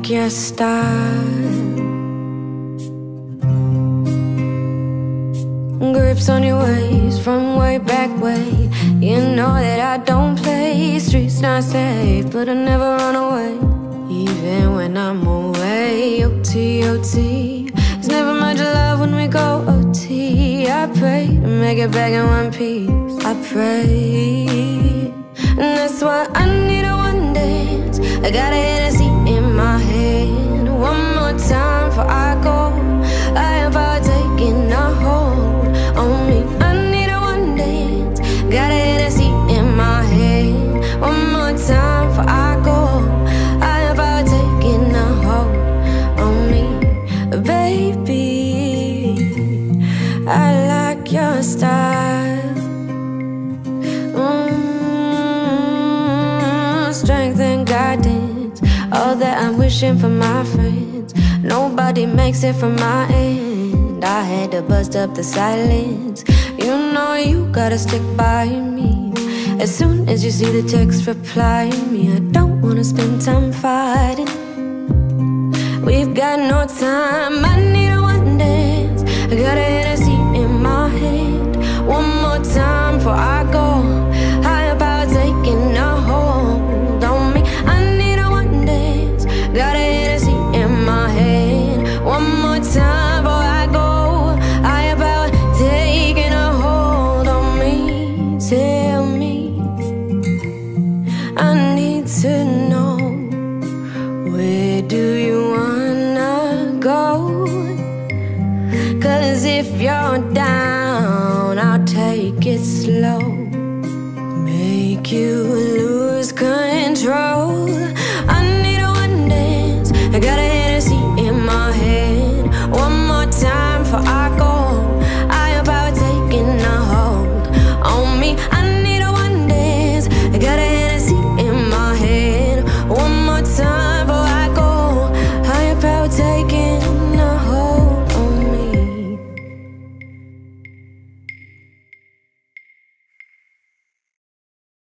like your style. Grips on your waist from way back way. You know that I don't play. Streets not safe, but I never run away. Even when I'm away, OT, OT. There's never much love when we go OT. I pray to make it back in one piece. I pray, and that's why I need a one dance. I got a Hennessy in my hand. One more time before I go. I am about taking a hold on me. I need a one dance. Got a Hennessy in my hand. One more time before I go. I am about taking a hold on me. Baby, I like your style. Strength and guidance, all that I'm wishing for my friends. Nobody makes it from my end. I had to bust up the silence. You know you gotta stick by me. As soon as you see the text, reply me. I don't wanna spend time fighting. We've got no time. I need a one dance. I got a Hennessy in my hand. One more time before I go. High about taking a hold on me. I need a one dance. Got a Hennessy in my hand. One more time before I go. High about taking a hold on me. Tell me I